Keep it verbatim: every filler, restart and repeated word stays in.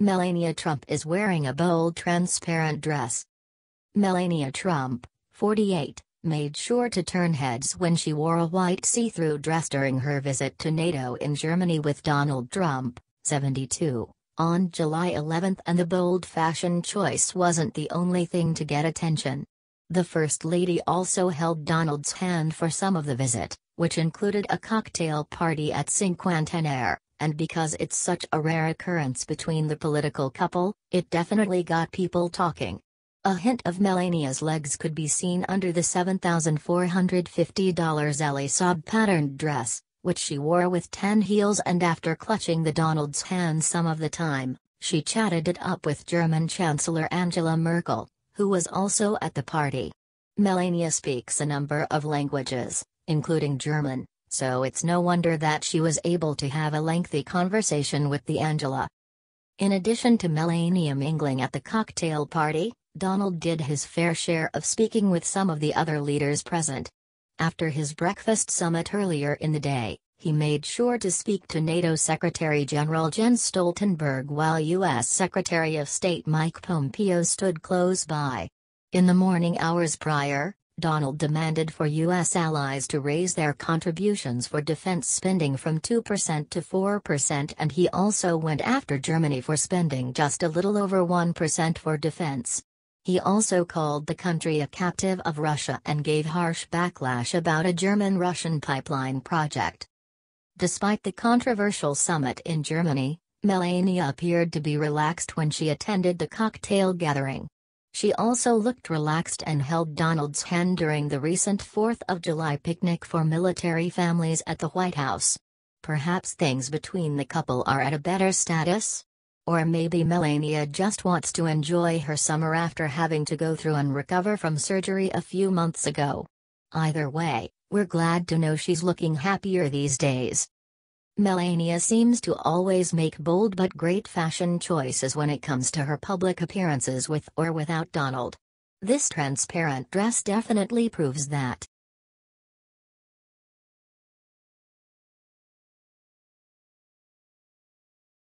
Melania Trump is wearing a bold transparent dress. Melania Trump, forty-eight, made sure to turn heads when she wore a white see-through dress during her visit to NATO in Germany with Donald Trump, seventy-two, on July eleventh, and the bold fashion choice wasn't the only thing to get attention. The First Lady also held Donald's hand for some of the visit, which included a cocktail party at Cinquantenaire, and because it's such a rare occurrence between the political couple, it definitely got people talking. A hint of Melania's legs could be seen under the seven thousand four hundred fifty dollars Elie Saab patterned dress, which she wore with ten heels, and after clutching the Donald's hand some of the time, she chatted it up with German Chancellor Angela Merkel, who was also at the party. Melania speaks a number of languages, including German, so it's no wonder that she was able to have a lengthy conversation with the Angela. In addition to Melania mingling at the cocktail party, Donald did his fair share of speaking with some of the other leaders present. After his breakfast summit earlier in the day, he made sure to speak to NATO Secretary-General Jens Stoltenberg while U S Secretary of State Mike Pompeo stood close by. In the morning hours prior, Donald demanded for U S allies to raise their contributions for defense spending from two percent to four percent, and he also went after Germany for spending just a little over one percent for defense. He also called the country a captive of Russia and gave harsh backlash about a German-Russian pipeline project. Despite the controversial summit in Germany, Melania appeared to be relaxed when she attended the cocktail gathering. She also looked relaxed and held Donald's hand during the recent fourth of July picnic for military families at the White House. Perhaps things between the couple are at a better status? Or maybe Melania just wants to enjoy her summer after having to go through and recover from surgery a few months ago. Either way, we're glad to know she's looking happier these days. Melania seems to always make bold but great fashion choices when it comes to her public appearances with or without Donald. This transparent dress definitely proves that.